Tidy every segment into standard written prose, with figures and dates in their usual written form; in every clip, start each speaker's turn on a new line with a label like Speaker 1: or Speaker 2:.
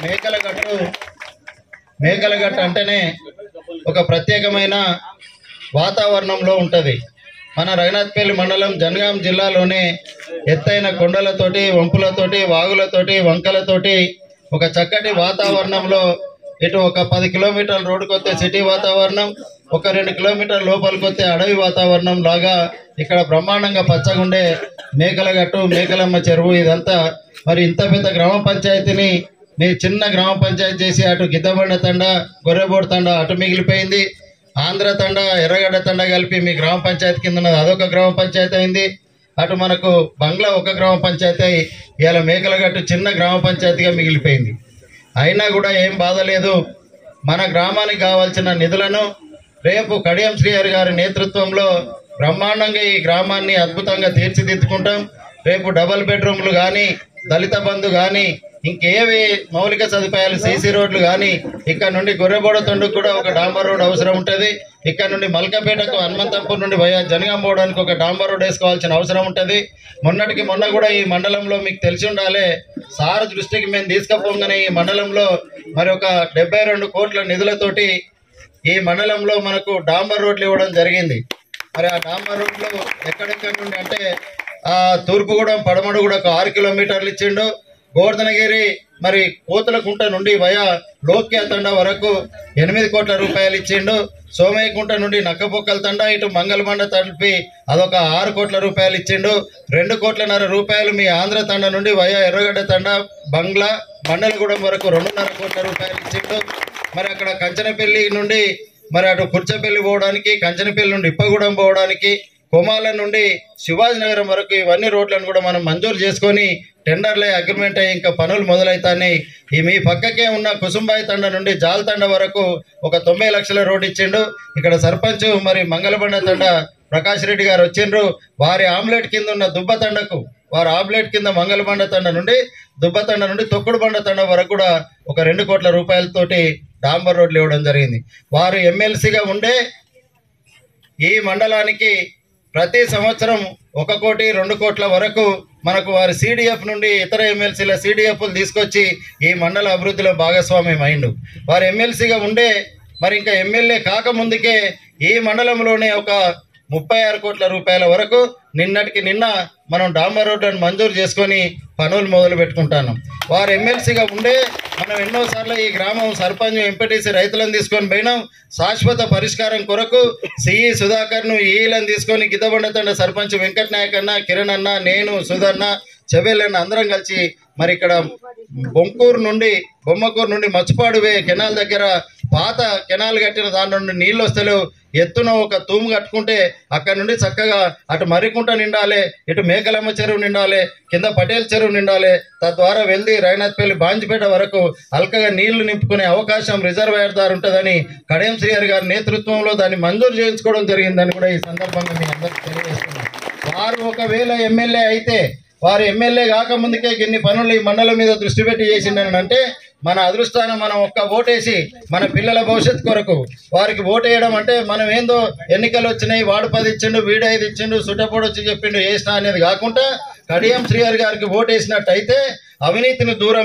Speaker 1: మేకలగట్టు అంటేనే ఒక ప్రత్యేకమైన వాతావరణంలో ఉంటుంది. మన రఘునాథపల్లి మండలం జనగాం జిల్లాలోనే ఎత్తైన కొండలతోటి, వంపులతోటి, వాగులతోటి, వంకలతోటి ఒక చక్కటి వాతావరణంలో ఇటు ఒక 10 కిలోమీటర్ల రోడ్డుకి వస్తే సిటీ వాతావరణం, ఒక 2 కిలోమీటర్ల లోపలికి వస్తే అడవి వాతావరణం లాగా ఇక్కడ బ్రహ్మాండంగా పచ్చగుండే మేకలగట్టు, మేకలమ్మ చెరువు ఇదంతా. మరి ఇంత పెద్ద గ్రామ పంచాయతీని మీ చిన్న గ్రామ పంచాయతీ చేసి అటు గిద్దబండ తండ, గొర్రెబోడు తండ అటు మిగిలిపోయింది. ఆంధ్ర తండ, ఎర్రగడ్డ తండ కలిపి మీ గ్రామ పంచాయతీ కింద ఉన్నది అదొక గ్రామ పంచాయతీ అయింది. అటు మనకు బంగ్లా ఒక గ్రామ పంచాయతీ అయి ఇవాళ మేకలగట్టు చిన్న గ్రామ పంచాయతీగా మిగిలిపోయింది. అయినా కూడా ఏం బాధ లేదు. మన గ్రామానికి కావాల్సిన నిధులను రేపు కడియం శ్రీహరి గారి నేతృత్వంలో బ్రహ్మాండంగా ఈ గ్రామాన్ని అద్భుతంగా తీర్చిదిద్దుకుంటాం. రేపు డబల్ బెడ్రూమ్లు కానీ, దళిత బంధు కానీ, ఇంకేవి మౌలిక సదుపాయాలు, సీసీ రోడ్లు కానీ, ఇక్కడ నుండి గొర్రెబోడ తొండుకు కూడా ఒక డాంబర్ రోడ్ అవసరం ఉంటుంది. ఇక్కడ నుండి మల్కపేటకు, హనుమంతపూర్ నుండి జనగాం పోవడానికి ఒక డాంబర్ రోడ్ వేసుకోవాల్సిన అవసరం ఉంటుంది. మొన్న కూడా ఈ మండలంలో మీకు తెలిసి ఉండాలి, సార్ దృష్టికి మేము తీసుకుపోగానే ఈ మండలంలో మరి ఒక 72 కోట్ల నిధులతోటి ఈ మండలంలో మనకు డాంబర్ రోడ్లు ఇవ్వడం జరిగింది. మరి ఆ డాంబర్ రోడ్లు ఎక్కడెక్కడి నుండి అంటే తూర్పుగూడెం, పడమడుగూడ ఒక 6 కిలోమీటర్లు ఇచ్చిండు. గోవర్ధనగిరి మరి కోతులకుంట నుండి వయా లోక్యా తండ వరకు 8 కోట్ల రూపాయలు ఇచ్చిండు. సోమయ్యకుంట నుండి నక్కపొక్కల తండ ఇటు మంగళబండ తడిపి అదొక 6 కోట్ల రూపాయలు ఇచ్చిండు. 2,5 కోట్ల మీ ఆంధ్ర తండ నుండి వయా ఎర్రగడ్డ తండ, బంగ్లా, మండలగూడెం వరకు 2,5 కోట్ల రూపాయలు ఇచ్చిండు. మరి అక్కడ కంచనపల్లి నుండి మరి అటు కుర్చపల్లి పోవడానికి, కంచనపల్లి నుండి ఇప్పగూడెం పోవడానికి, కొమాల నుండి శివాజీనగరం వరకు ఇవన్నీ రోడ్లను కూడా మనం మంజూరు చేసుకొని టెండర్లే అగ్రిమెంట్ అయ్యి ఇంకా పనులు మొదలవుతాయి. ఈ మీ పక్కకే ఉన్న కుసుంబాయి తండ నుండి జాల్ తండ వరకు ఒక 90 లక్షల రోడ్ ఇచ్చిండు. ఇక్కడ సర్పంచ్ మరి మంగళబండ తండ ప్రకాష్ రెడ్డి గారు వచ్చిండ్రు. వారి ఆమ్లెట్ కింద ఉన్న దుబ్బ తండకు, వారి ఆమ్లెట్ కింద మంగళబండ తండ నుండి దుబ్బ తండ నుండి తొక్కుడు బండ తండ వరకు కూడా ఒక 2 కోట్ల రూపాయలతోటి డాంబర్ రోడ్లు ఇవ్వడం జరిగింది. వారు ఎమ్మెల్సీగా ఉండే ఈ మండలానికి ప్రతి సంవత్సరం 1 కోటి 2 కోట్ల వరకు మనకు వారి CDF నుండి ఇతర ఎమ్మెల్సీల CDFలు తీసుకొచ్చి ఈ మండల అభివృద్ధిలో భాగస్వామ్యం అయిండు. వారు ఎమ్మెల్సీగా ఉండే మరి ఇంకా ఎమ్మెల్యే కాకముందుకే ఈ మండలంలోనే ఒక 36 కోట్ల రూపాయల వరకు నిన్నటికి నిన్న మనం డాంబర్ రోడ్లను మంజూరు చేసుకొని పనులు మొదలు పెట్టుకుంటాను. వారు ఎమ్మెల్సీగా ఉండే మనం ఎన్నోసార్లు ఈ గ్రామం సర్పంచ్, ఎంపీటీసీ రైతులను తీసుకొని పోయినాం. శాశ్వత పరిష్కారం కొరకు సిఈ సుధాకర్ను, ఈలను తీసుకొని గిద్దబండ తండ సర్పంచ్ వెంకట్ నాయక్ అన్న, కిరణ్ అన్న, నేను, సుధన్న, చెవెళ్ళన్న అందరం కలిసి మరి ఇక్కడ బొమ్మకూరు నుండి మచ్చుపాడువే కెనాల్ దగ్గర పాత కెనాల్ కట్టిన దాని నుండి నీళ్ళు వస్తలేవు. ఎత్తున ఒక తూము కట్టుకుంటే అక్కడ నుండి చక్కగా అటు మర్రికుంట నిండాలి, ఇటు మేకలమ్మ చెరువు నిండాలి, కింద పటేల్ చెరువు నిండాలి. తద్వారా వెళ్ళి రఘునాథపల్లి, బాంజిపేట వరకు అల్కగా నీళ్లు నింపుకునే అవకాశం రిజర్వాయర్ ద్వారా ఉంటుందని కడియం శ్రీహరి గారి నేతృత్వంలో దాన్ని మంజూరు చేయించుకోవడం జరిగిందని కూడా ఈ సందర్భంగా మీ అందరికీ తెలియజేస్తున్నాను. వారు ఒకవేళ ఎమ్మెల్యే అయితే, వారు ఎమ్మెల్యే కాకముందుకే ఇన్ని పనులు ఈ మండలం మీద దృష్టి పెట్టి చేసిండని అంటే మన అదృష్టాన్ని మనం ఒక్క ఓటేసి మన పిల్లల భవిష్యత్తు కొరకు వారికి ఓటేయడం అంటే మనం ఏందో ఎన్నికలు వచ్చినాయి, వాడు 10 ఇచ్చిండు, వీడు 5 ఇచ్చిండు, సుట్టపోడు వచ్చి చెప్పిండు వేసినా అనేది కాకుండా కడియం శ్రీహరి గారికి ఓటేసినట్టయితే అవినీతిని దూరం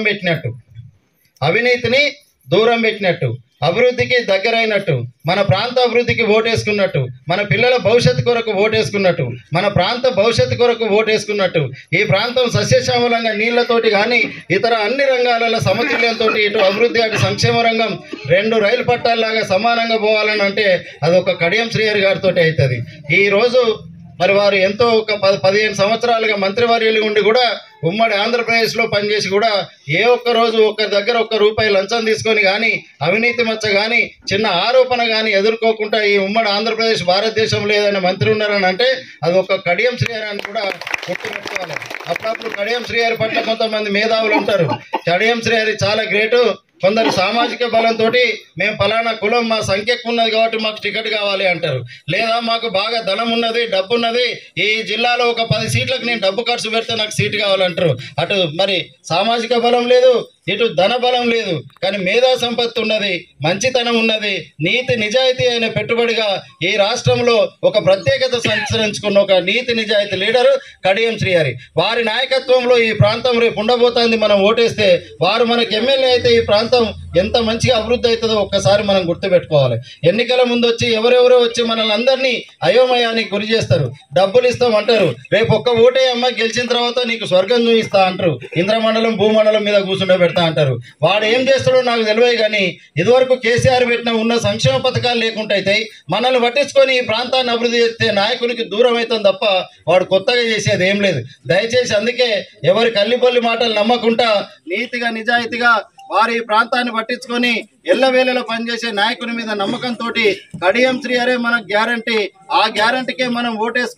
Speaker 1: పెట్టినట్టు, అభివృద్ధికి దగ్గరైనట్టు, మన ప్రాంత అభివృద్ధికి ఓటేసుకున్నట్టు, మన పిల్లల భవిష్యత్తు కొరకు ఓటేసుకున్నట్టు, మన ప్రాంత భవిష్యత్తు కొరకు ఓటేసుకున్నట్టు, ఈ ప్రాంతం సస్యశ్యామలంగా నీళ్లతోటి కానీ ఇతర అన్ని రంగాలలో సమతుల్యంతో ఇటు అభివృద్ధి అటు సంక్షేమ రంగం 2 రైలు పట్టాల్లాగా సమానంగా పోవాలని అంటే అదొక కడియం శ్రీహరి గారితో అవుతుంది. ఈరోజు మరి వారు ఎంతో ఒక 15 సంవత్సరాలుగా మంత్రివర్యులు ఉండి కూడా ఉమ్మడి ఆంధ్రప్రదేశ్లో పనిచేసి కూడా ఏ ఒక్క రోజు ఒకరి దగ్గర ₹1 లంచం తీసుకొని కానీ, అవినీతి మచ్చ కానీ, చిన్న ఆరోపణ కానీ ఎదుర్కోకుండా ఈ ఉమ్మడి ఆంధ్రప్రదేశ్ భారతదేశంలో ఏదైనా మంత్రి ఉన్నారని అంటే అది ఒక కడియం శ్రీహరి అని కూడా గుర్తుపెట్టుకోవాలి. అప్పుడప్పుడు కడియం శ్రీహరి పట్ల కొంతమంది మేధావులు ఉంటారు. కడియం శ్రీహరి చాలా గ్రేటు. కొందరు సామాజిక బలంతో మేము ఫలానా కులం, మా సంఖ్య ఎక్కువ ఉన్నది కాబట్టి మాకు టికెట్ కావాలి అంటారు. లేదా మాకు బాగా ధనం ఉన్నది, డబ్బు ఉన్నది, ఈ జిల్లాలో ఒక 10 సీట్లకు నేను డబ్బు ఖర్చు పెడితే నాకు సీటు కావాలంటారు. అటు మరి సామాజిక బలం లేదు, ఇటు ధనబలం లేదు, కానీ మేధా సంపత్తి ఉన్నది, మంచితనం ఉన్నది, నీతి నిజాయితీ అయిన పెట్టుబడిగా ఈ రాష్ట్రంలో ఒక ప్రత్యేకత సంచరించుకున్న ఒక నీతి నిజాయితీ లీడరు కడియం శ్రీహరి. వారి నాయకత్వంలో ఈ ప్రాంతం రేపు ఉండబోతోంది. మనం ఓటేస్తే వారు మనకు ఎమ్మెల్యే అయితే ఈ ప్రాంతం ఎంత మంచిగా అభివృద్ధి అవుతుందో ఒక్కసారి మనం గుర్తుపెట్టుకోవాలి. ఎన్నికల ముందు వచ్చి ఎవరెవరో వచ్చి మనల్ని అందరినీ అయోమయానికి గురి చేస్తారు, డబ్బులు ఇస్తామంటారు, రేపు ఒక్క ఓటే అమ్మ గెలిచిన తర్వాత నీకు స్వర్గం చూపిస్తా అంటారు, ఇంద్రమండలం భూమండలం మీద కూర్చుండే పెడతా అంటారు. వాడు ఏం చేస్తాడో నాకు తెలియదు, కానీ ఇదివరకు కేసీఆర్ పెట్టిన ఉన్న సంక్షేమ పథకాలు లేకుండా అయితే మనల్ని పట్టించుకొని ఈ ప్రాంతాన్ని అభివృద్ధి చేస్తే నాయకునికి దూరం అవుతుంది తప్ప వాడు కొత్తగా చేసేది ఏం లేదు. దయచేసి అందుకే ఎవరి కల్లిపల్లి మాటలు నమ్మకుండా నీతిగా నిజాయితీగా వారి ప్రాంతాన్ని పట్టించుకొని ఎల్లవేళలో పనిచేసే నాయకుని మీద నమ్మకంతో కడియం శ్రీహరే మనకు గ్యారంటీ. ఆ గ్యారంటీకే మనం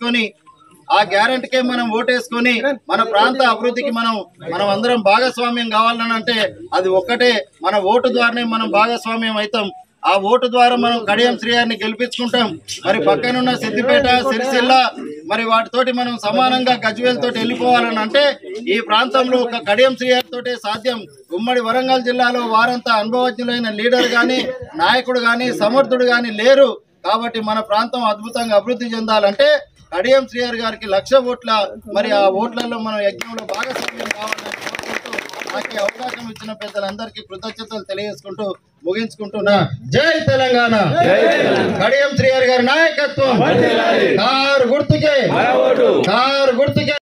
Speaker 1: ఓటేసుకొని మన ప్రాంత అభివృద్ధికి మనం అందరం భాగస్వామ్యం కావాలని అంటే అది ఒక్కటే, మన ఓటు ద్వారానే మనం భాగస్వామ్యం అవుతాం. ఆ ఓటు ద్వారా మనం కడియం శ్రీహరిని గెలిపించుకుంటాం. మరి పక్కనున్న సిద్దిపేట, సిరిసిల్ల మరి వాటితోటి మనం సమానంగా గజ్వేల్తోటి వెళ్ళిపోవాలని అంటే ఈ ప్రాంతంలో ఒక కడియం శ్రీహరి తోటే సాధ్యం. ఉమ్మడి వరంగల్ జిల్లాలో వారంతా అనుభవజ్ఞులైన లీడర్ కానీ నాయకుడు కానీ సమర్థుడు కానీ లేరు. కాబట్టి మన ప్రాంతం అద్భుతంగా అభివృద్ధి చెందాలంటే కడియం శ్రీహరి గారికి 1,00,000 ఓట్ల మరి ఆ ఓట్లలో మనం యజ్ఞంలో భాగస్వామ్యం కావాలని కోరుకుంటూ నాకు అవకాశం ఇచ్చిన పెద్దలందరికీ కృతజ్ఞతలు తెలియజేసుకుంటూ ముగించుకుంటున్నా. జై తెలంగాణ. కడియం శ్రీహరి గారి నాయకత్వం. కారు గుర్తుకే